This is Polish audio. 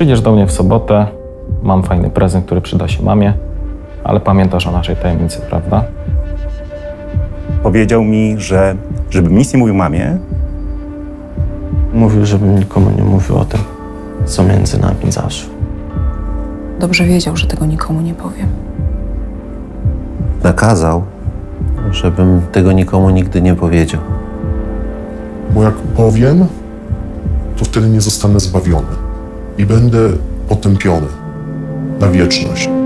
Przyjdziesz do mnie w sobotę, mam fajny prezent, który przyda się mamie, ale pamiętasz o naszej tajemnicy, prawda? Powiedział mi, że żebym nic nie mówił mamie. Mówił, żebym nikomu nie mówił o tym, co między nami zaszło. Dobrze wiedział, że tego nikomu nie powiem. Nakazał, żebym tego nikomu nigdy nie powiedział. Bo jak powiem, to wtedy nie zostanę zbawiony i będę potępiony na wieczność.